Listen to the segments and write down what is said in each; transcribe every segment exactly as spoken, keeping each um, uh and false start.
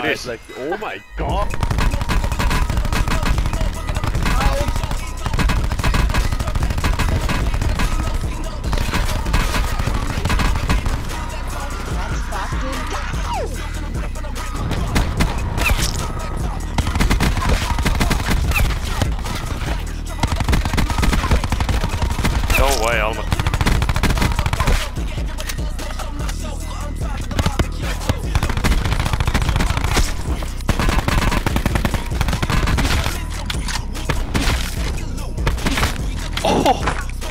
this. Like, oh my god. No way, Alma. Oh!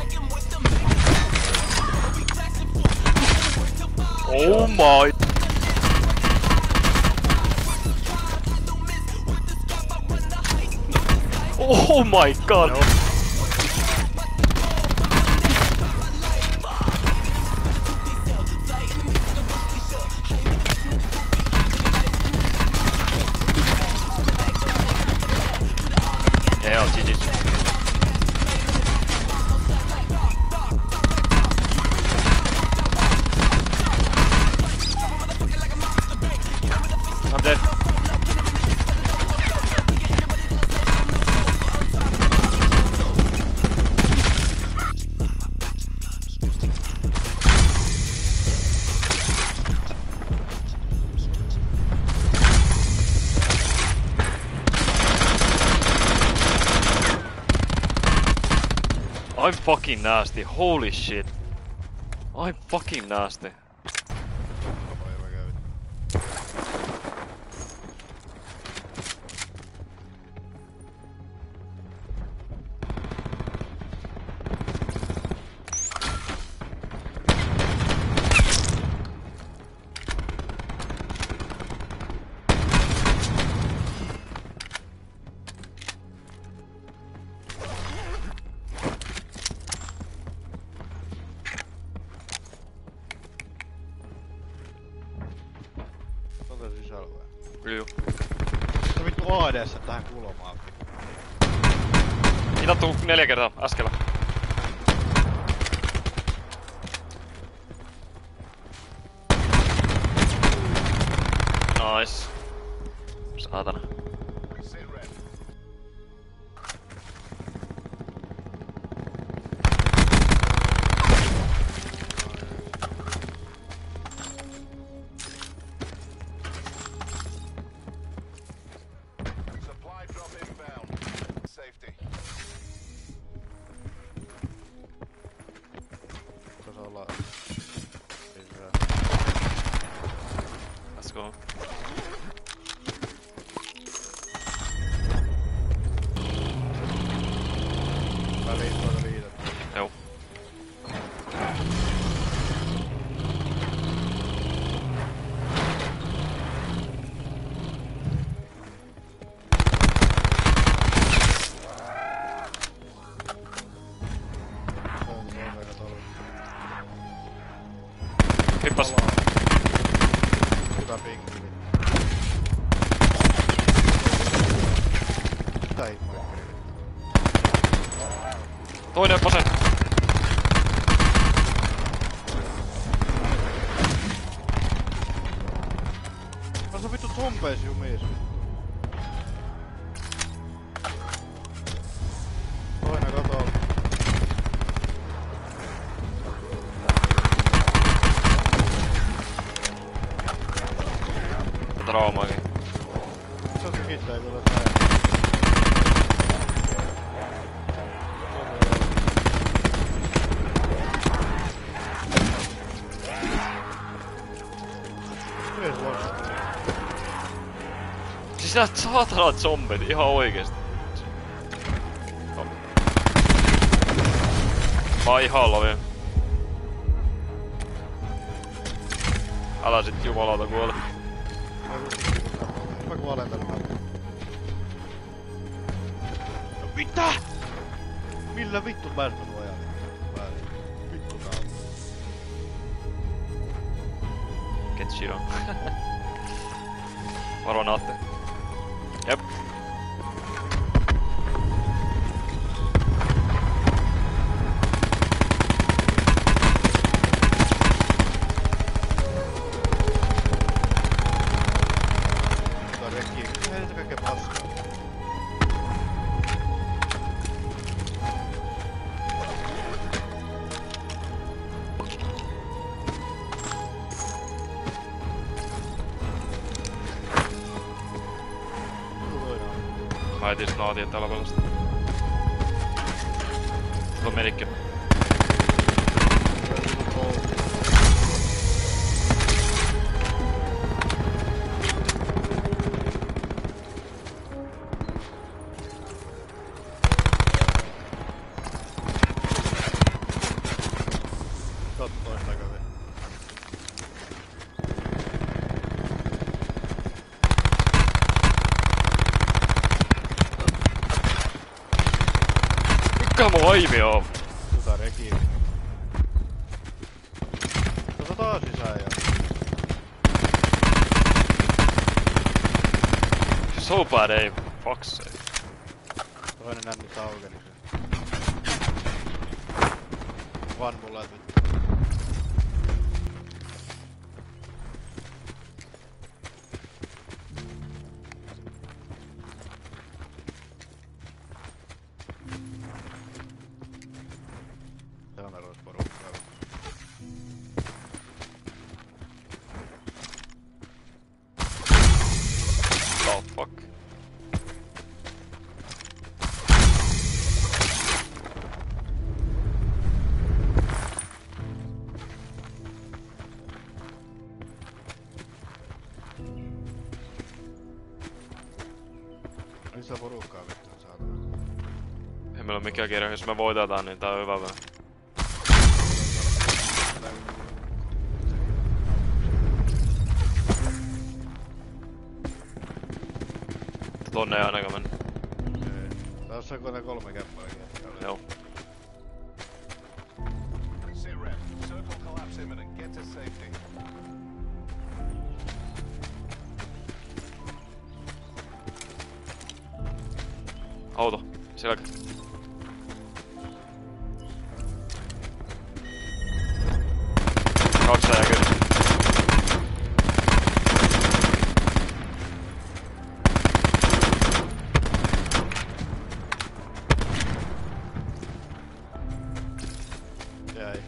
Oh my! Oh my god! No. Yeah, G G. I'm dead. I'm fucking nasty, holy shit. I'm fucking nasty. Onko se sisällä vai? Kyllä. Se vittu A D:ssä tähän kulmaan. Hitattu neljä kertaa äskellä. Nice. Saatana. Let's go. Väliin tuota liitetty. Joo. Hippas. Hyvä pinkki. Mitä ihmeen? Toinen pase. No se vittu zombeis jumis. Toinen katolla. Traumaakin. Se on se kittä, ei tule näin. Yhdessä lopussa. Siis nää saatana zombit ihan oikeesti. No. Mä oon ihan lovia. Älä sit jumalauta kuole. Mä kuolen tällä. No mitä? Millä vittu mä en voi ajaa? Vittu tää on. Get shit on. Varo naatte. Jep. Oikein paskaa. Mä etin snaatiin talvelasta. Tuo menikki. Mikä mun aimi on? Tota reki. Tota taas sisään ja... So bad aim. Fuck's sake. Toinen nänni aukeni se. Vaan mulla et vittu. Oh fuck. Ei sitä porukkaa vittu saatana. Ei meillä oo mikään kirja, jos me voitetaan, niin tää on hyvä vähän. Tonne ei ainakaan mennä. Tässä on kone kolme käppääkin. Joo. Auto. Selkä. Kaksi ja kyllä. Jäi.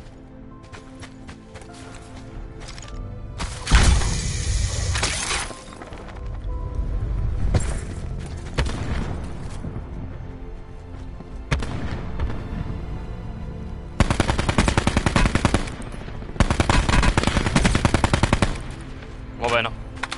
Lovena.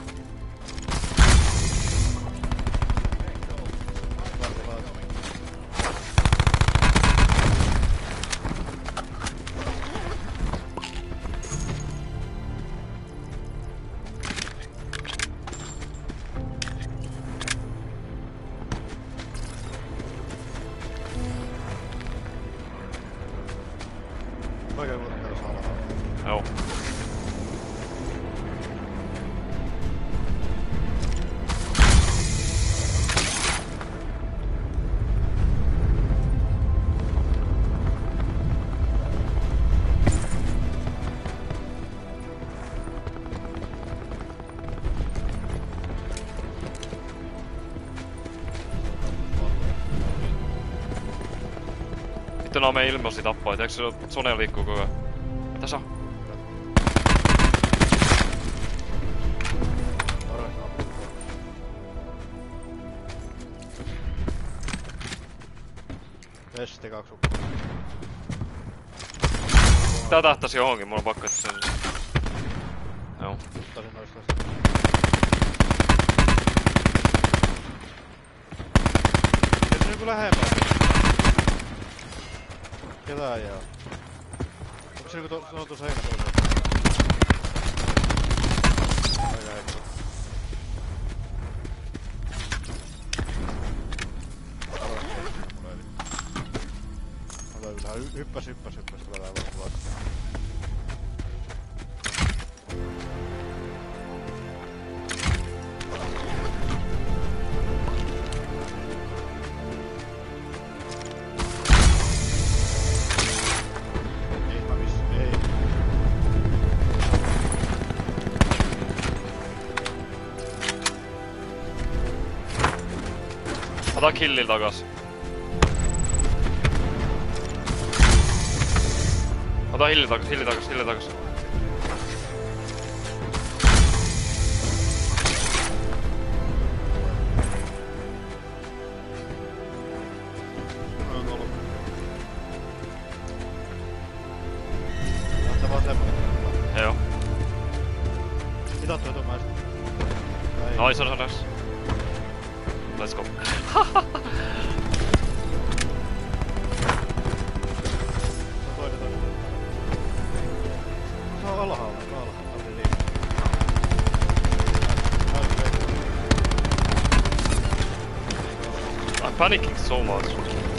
Oikein kuitenkin saa olla. Joo. Vittu nää meidän ilmoisi tappoit, eikö se Sonel liikkuu koko ajan? Tässä on. Vesti kaksi. Tää tähtäisi johonkin, mulla on pakko etsiä sen. Joo. Ottaisin noista. Se niinku lähempää. Ketään jää. Onko se niinku to, tuossa heinä toisella? Aika heikko. Hyppäs, hyppäs, hyppäs, tulee täällä vastaan. Ei mä miss, ei. Ota killin takas. Ota hilli takas, hilli takas, hilli takas. Noin kolme. Oot sä vaan semmonen? Joo. Mitä oot tuo mäistä? Nice, nice, nice. Let's go. Toinen, toinen. Se on alhaalla, se on alhaalla. Oli liikaa. I'm panicking so much.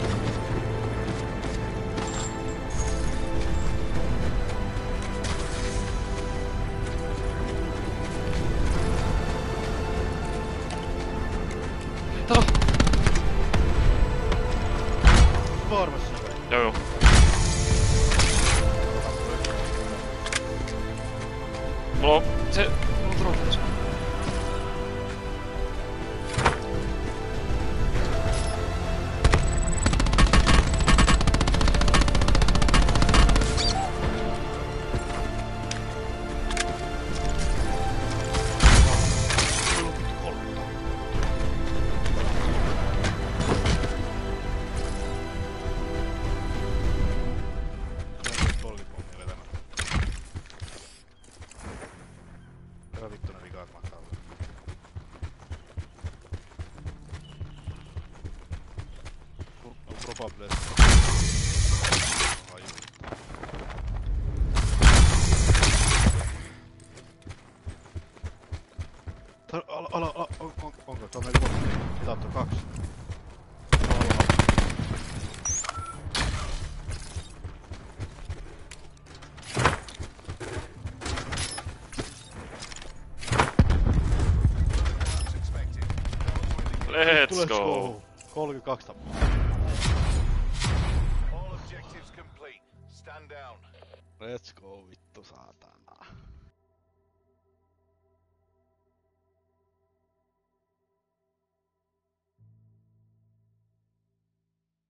Talo! Varmassa. Joo joo. Mulla on se... Mulla on trofeus. Probably. Ala, ala, ala, on, on, onko tuo meillä kohta? Mitattu kaksi. Let's go! kolmekymmentäkaksi tappaa. All objectives complete. Stand down. Let's go, vittu saatana.